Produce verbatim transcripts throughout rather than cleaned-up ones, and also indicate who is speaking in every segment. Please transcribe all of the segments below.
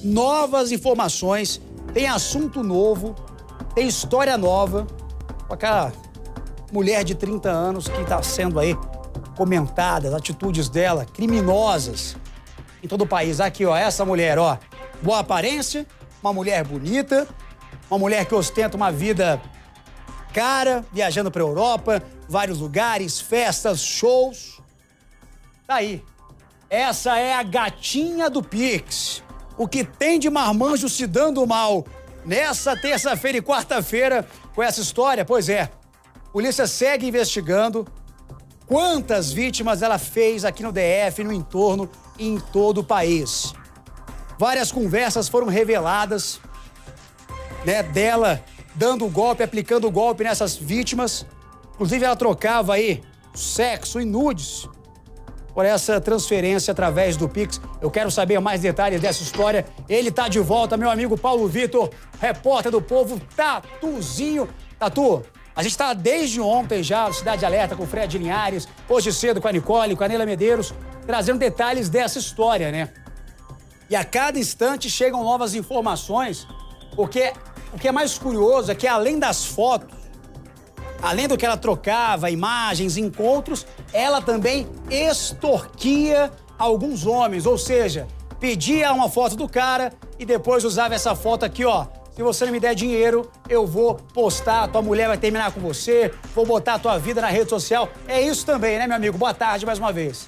Speaker 1: novas informações, tem assunto novo, tem história nova, com aquela mulher de trinta anos que está sendo aí comentada, as atitudes dela, criminosas, em todo o país. Aqui, ó, essa mulher, ó, boa aparência, uma mulher bonita, uma mulher que ostenta uma vida cara, viajando para a Europa, vários lugares, festas, shows. Tá aí. Essa é a gatinha do Pix. O que tem de marmanjo se dando mal nessa terça-feira e quarta-feira com essa história? Pois é, a polícia segue investigando quantas vítimas ela fez aqui no D F, no entorno e em todo o país. Várias conversas foram reveladas, né, dela dando o golpe, aplicando o golpe nessas vítimas. Inclusive, ela trocava aí sexo e nudes por essa transferência através do Pix. Eu quero saber mais detalhes dessa história. Ele tá de volta, meu amigo Paulo Vitor, repórter do Povo, Tatuzinho. Tatu, a gente tá desde ontem já no Cidade Alerta com o Fred Linhares, hoje cedo com a Nicole, com a Neila Medeiros, trazendo detalhes dessa história, né? E a cada instante chegam novas informações, porque o que é mais curioso é que, além das fotos, além do que ela trocava, imagens, encontros, ela também extorquia alguns homens, ou seja, pedia uma foto do cara e depois usava essa foto aqui, ó. Se você não me der dinheiro, eu vou postar, tua mulher vai terminar com você, vou botar a tua vida na rede social. É isso também, né, meu amigo? Boa tarde mais uma vez.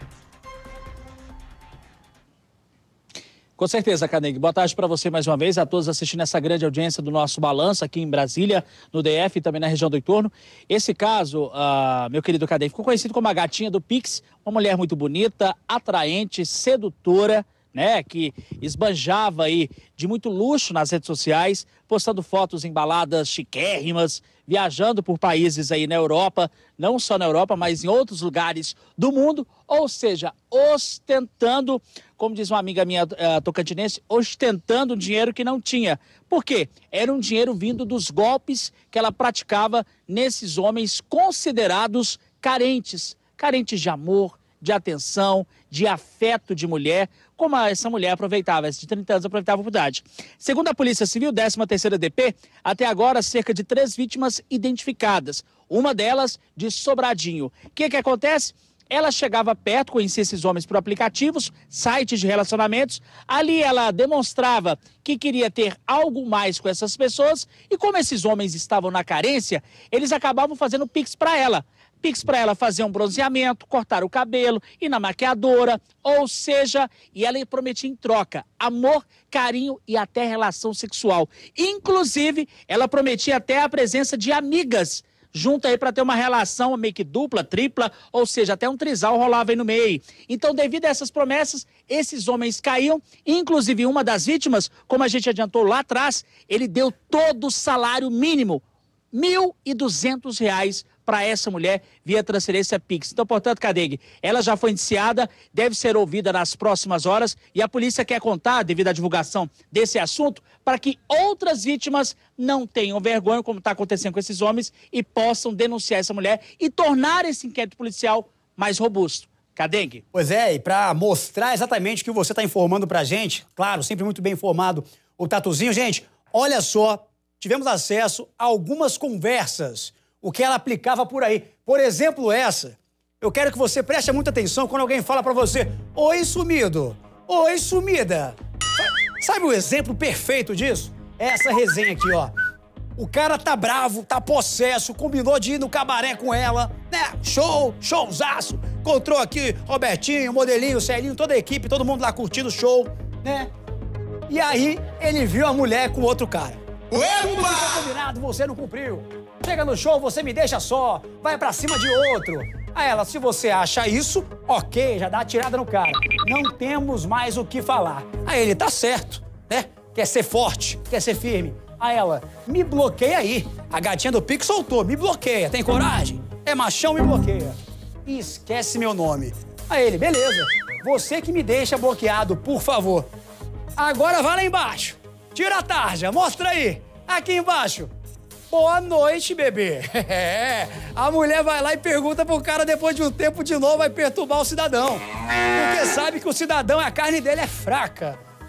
Speaker 2: Com certeza, Cadengue. Boa tarde para você mais uma vez, a todos assistindo essa grande audiência do nosso Balanço aqui em Brasília, no D F e também na região do entorno. Esse caso, uh, meu querido Cadengue, ficou conhecido como a gatinha do Pix, uma mulher muito bonita, atraente, sedutora, né, que esbanjava aí de muito luxo nas redes sociais, postando fotos em baladas chiquérrimas, viajando por países aí na Europa, não só na Europa, mas em outros lugares do mundo, ou seja, ostentando, como diz uma amiga minha uh, tocantinense, ostentando dinheiro que não tinha. Por quê? Era um dinheiro vindo dos golpes que ela praticava nesses homens considerados carentes, carentes de amor, de atenção, de afeto de mulher, como essa mulher aproveitava, essa de trinta anos aproveitava a oportunidade. Segundo a Polícia Civil, décima terceira D P, até agora cerca de três vítimas identificadas, uma delas de Sobradinho. O que que acontece? Ela chegava perto, conhecia esses homens por aplicativos, sites de relacionamentos. Ali ela demonstrava que queria ter algo mais com essas pessoas e como esses homens estavam na carência, eles acabavam fazendo Pix para ela. Pix para ela fazer um bronzeamento, cortar o cabelo, ir na maquiadora, ou seja, e ela prometia em troca amor, carinho e até relação sexual. Inclusive, ela prometia até a presença de amigas junto aí para ter uma relação meio que dupla, tripla, ou seja, até um trisal rolava aí no meio. Então, devido a essas promessas, esses homens caíam, inclusive uma das vítimas, como a gente adiantou lá atrás, ele deu todo o salário mínimo, mil e duzentos reais para essa mulher via transferência Pix. Então, portanto, Cadengue, ela já foi indiciada, deve ser ouvida nas próximas horas e a polícia quer contar, devido à divulgação desse assunto, para que outras vítimas não tenham vergonha, como está acontecendo com esses homens, e possam denunciar essa mulher e tornar esse inquérito policial mais robusto. Cadengue.
Speaker 1: Pois é, e para mostrar exatamente o que você está informando para a gente, claro, sempre muito bem informado, o Tatuzinho, gente, olha só, tivemos acesso a algumas conversas, o que ela aplicava por aí. Por exemplo, essa. Eu quero que você preste muita atenção quando alguém fala pra você: oi, sumido. Oi, sumida. Sabe o exemplo perfeito disso? Essa resenha aqui, ó. O cara tá bravo, tá possesso, combinou de ir no cabaré com ela, né? Show, showzaço. Encontrou aqui Robertinho, Modelinho, Celinho, toda a equipe, todo mundo lá curtindo o show, né? E aí, ele viu a mulher com outro cara. Tudo que foi combinado, você não cumpriu. Chega no show, você me deixa só, vai pra cima de outro. Aí ela, se você acha isso, ok, já dá a tirada no cara. Não temos mais o que falar. Aí ele, tá certo, né? Quer ser forte, quer ser firme. Aí ela, me bloqueia aí. A gatinha do Pix soltou, me bloqueia, tem coragem? É machão, me bloqueia. E esquece meu nome. Aí ele, beleza, você que me deixa bloqueado, por favor. Agora vai lá embaixo. Tira a tarja, mostra aí. Aqui embaixo. Boa noite, bebê. É, a mulher vai lá e pergunta pro cara depois de um tempo de novo, vai perturbar o cidadão. Porque sabe que o cidadão, a carne dele é fraca.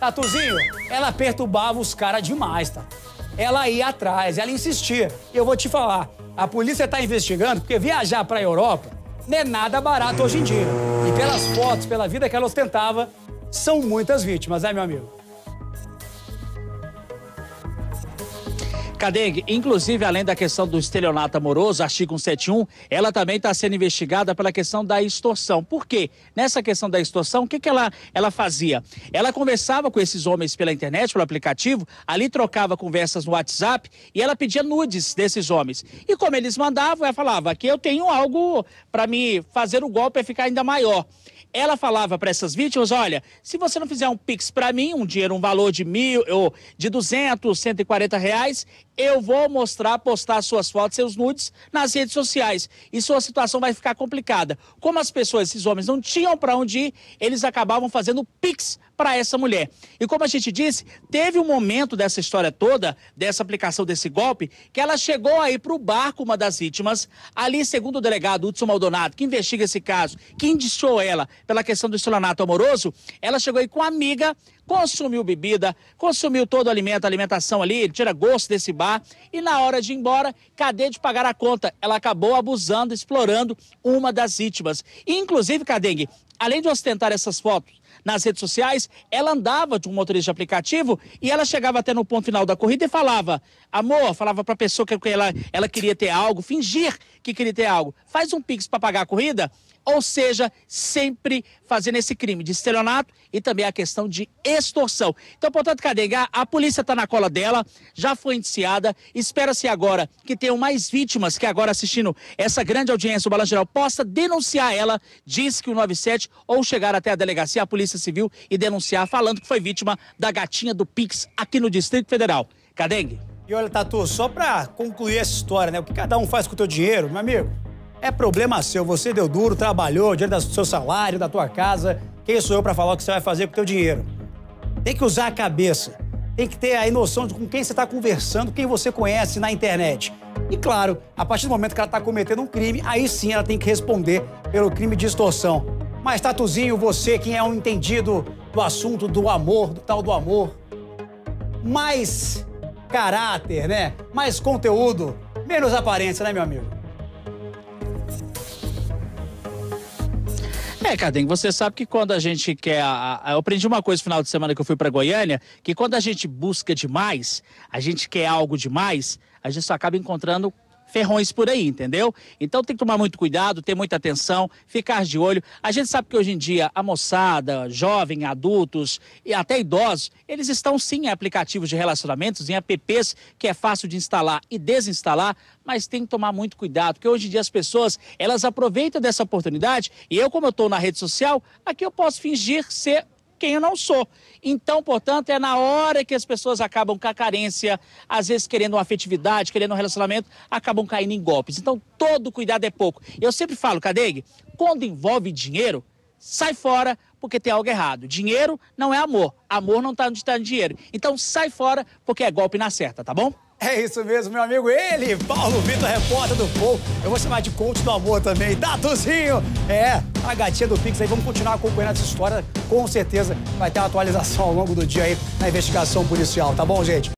Speaker 1: Tatuzinho, ela perturbava os caras demais, tá? Ela ia atrás, ela insistia. E eu vou te falar, a polícia tá investigando porque viajar pra Europa não é nada barato hoje em dia. E pelas fotos, pela vida que ela ostentava, são muitas vítimas, né, meu amigo?
Speaker 2: Cadengue, inclusive, além da questão do estelionato amoroso, artigo cento e setenta e um, ela também está sendo investigada pela questão da extorsão. Por quê? Nessa questão da extorsão, o que, que ela, ela fazia? Ela conversava com esses homens pela internet, pelo aplicativo, ali trocava conversas no WhatsApp e ela pedia nudes desses homens. E como eles mandavam, ela falava, aqui eu tenho algo para me fazer o golpe ficar ainda maior. Ela falava para essas vítimas, olha, se você não fizer um Pix para mim, um dinheiro, um valor de mil, ou de duzentos, cento e quarenta reais, eu vou mostrar, postar suas fotos, seus nudes nas redes sociais. E sua situação vai ficar complicada. Como as pessoas, esses homens, não tinham para onde ir, eles acabavam fazendo Pix para essa mulher. E como a gente disse, teve um momento dessa história toda, dessa aplicação desse golpe, que ela chegou aí para o bar com uma das vítimas. Ali, segundo o delegado Hudson Maldonado, que investiga esse caso, que indiciou ela pela questão do estelionato amoroso, ela chegou aí com a amiga, consumiu bebida, consumiu todo o alimento, a alimentação ali, tira gosto desse bar, e na hora de ir embora, cadê de pagar a conta? Ela acabou abusando, explorando uma das vítimas. E, inclusive, Cadengue, além de ostentar essas fotos nas redes sociais, ela andava de um motorista de aplicativo e ela chegava até no ponto final da corrida e falava, amor, falava pra pessoa que ela, ela queria ter algo, fingir que queria ter algo, faz um Pix para pagar a corrida. Ou seja, sempre fazendo esse crime de estelionato e também a questão de extorsão. Então, portanto, Cadengue, a polícia está na cola dela, já foi indiciada, espera-se agora que tenham mais vítimas que agora assistindo essa grande audiência do Balanço Geral possa denunciar ela, diz que o noventa e sete, ou chegar até a delegacia, a Polícia Civil e denunciar, falando que foi vítima da gatinha do Pix aqui no Distrito Federal. Cadengue.
Speaker 1: E olha, Tatu, só pra concluir essa história, né? O que cada um faz com o teu dinheiro, meu amigo, é problema seu. Você deu duro, trabalhou, dinheiro do seu salário, da tua casa. Quem sou eu pra falar o que você vai fazer com o teu dinheiro? Tem que usar a cabeça. Tem que ter aí noção de com quem você tá conversando, quem você conhece na internet. E claro, a partir do momento que ela tá cometendo um crime, aí sim ela tem que responder pelo crime de extorsão. Mas, Tatuzinho, você que é um entendido do assunto do amor, do tal do amor, mais caráter, né? Mais conteúdo, menos aparência, né, meu amigo?
Speaker 2: É, Cadengue, você sabe que quando a gente quer... A, a, eu aprendi uma coisa no final de semana que eu fui pra Goiânia, que quando a gente busca demais, a gente quer algo demais, a gente só acaba encontrando ferrões por aí, entendeu? Então tem que tomar muito cuidado, ter muita atenção, ficar de olho. A gente sabe que hoje em dia a moçada, jovem, adultos e até idosos, eles estão sim em aplicativos de relacionamentos, em apps que é fácil de instalar e desinstalar, mas tem que tomar muito cuidado, porque hoje em dia as pessoas, elas aproveitam dessa oportunidade e eu, como eu estou na rede social, aqui eu posso fingir ser quem eu não sou. Então, portanto, é na hora que as pessoas acabam com a carência, às vezes querendo uma afetividade, querendo um relacionamento, acabam caindo em golpes. Então, todo cuidado é pouco. Eu sempre falo, Cadengue, quando envolve dinheiro, sai fora, porque tem algo errado. Dinheiro não é amor. Amor não está onde está dinheiro. Então, sai fora, porque é golpe na certa, tá bom?
Speaker 1: É isso mesmo, meu amigo. Ele, Paulo Vitor, repórter do Povo. Eu vou chamar de coach do amor também. Tatuzinho! É, a gatinha do Pix aí. Vamos continuar acompanhando essa história. Com certeza vai ter uma atualização ao longo do dia aí na investigação policial, tá bom, gente?